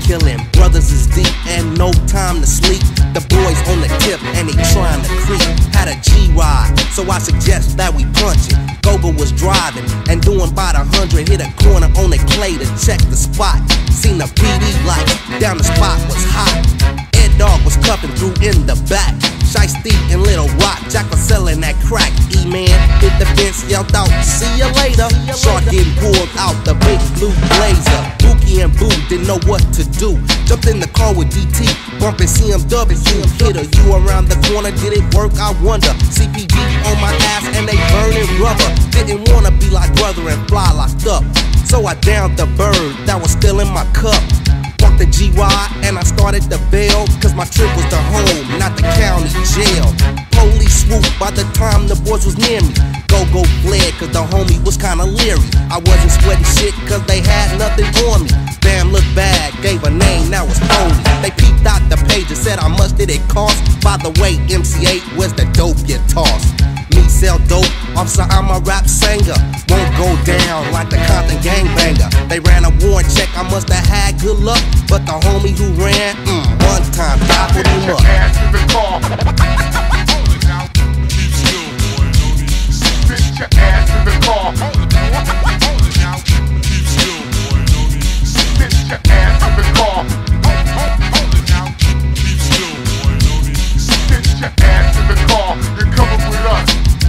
killing. Brothers is deep and no time to sleep. The boys on the tip and they trying to creep. Had a G-ride, so I suggest that we punch it. Gogo was driving and doing about 100. Hit a corner on the clay to check the spot. Seen the PD light, down the spot was hot. Ed Dog was cuffing through in the back. Shiesty and Little Rock, Jack was selling that crack. E-man hit the fence, yelled out, see ya later. Shark getting pulled out the big blue blazer. Bookie and Boo didn't know what to do. Jumped in the car with DT, bumping CMW. Hit her, you around the corner, did it work? I wonder. CPG on my ass and they burning rubber. Didn't wanna be like brother and fly locked up, so I downed the bird that was still in my cup. Walked the GY and I started the bail, cause my trip was to home, not the county jail. Police swooped by the time the boys was near me. Go fled cause the homie was kinda leery. I wasn't sweating shit cause they had nothing on me. Bam looked bad, gave a name, that was Tony. They peeped out the page and said how much did it cost. By the way, MC8, where's the dope you tossed? Me sell dope, officer, I'm a rap singer. Won't go down like the Compton gangbanger. They ran a warrant check, I must have had good luck. But the homie who ran, one time, gobbled him up. Ass in the car. Sit your ass in the car. Sit your ass in the car. Sit your ass in the car. You're coming with us.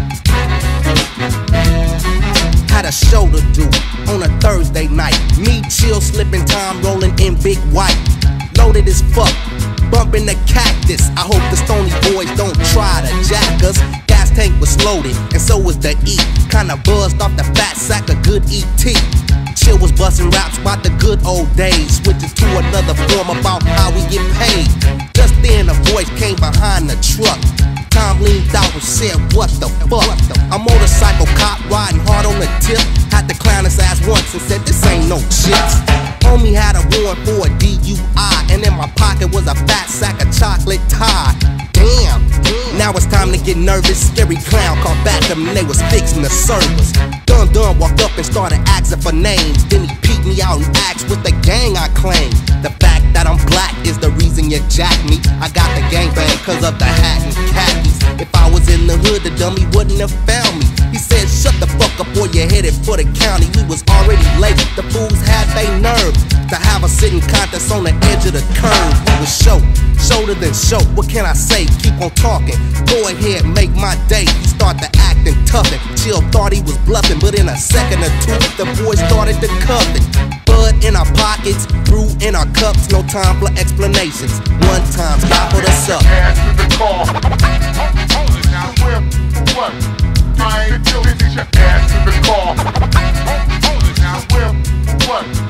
Had a show to do on a Thursday night. Me chill, slipping time, rolling in big white. Loaded as fuck, bumping the cactus. I hope the Stony boys don't try to jack us. Gas tank was loaded, and so was the E. Kinda buzzed off the fat sack of good ET. Chill was busting raps about the good old days, switching to another form about how we get paid. Just then a voice came behind the truck. Tom leaned out and said, what the fuck? A motorcycle cop riding hard on the tip. Had to clown his ass once and said, this ain't no chips. Homie had a warrant for a DUI, and in my pocket was a fat sack of chocolate Tide. Damn, now it's time to get nervous. Scary clown called back them and they was fixing the servers. Dun walked up and started asking for names. Then he peeked me out and asked what the gang I claim. The fact that I'm black is the reason you jacked me. I got the gangbang cause of the hat and khakis. If I was in the hood, the dummy wouldn't have found me. He said, shut the fuck up or you're headed for the county. We was already late, the fools had they nerve to have a sitting contest on the edge of the curve. We was shoulder than show, what can I say? Keep on talking, go ahead, make my day. He started acting tough and Chill thought he was bluffing, but in a second or two, the boys started to cuffing. Bud in our pockets, brew in our cups, no time for explanations. One time, gobbled us up. Ass in the car. Hold it now. Where? For what? I ain't your ass in the car. Hold it now. Where? For what?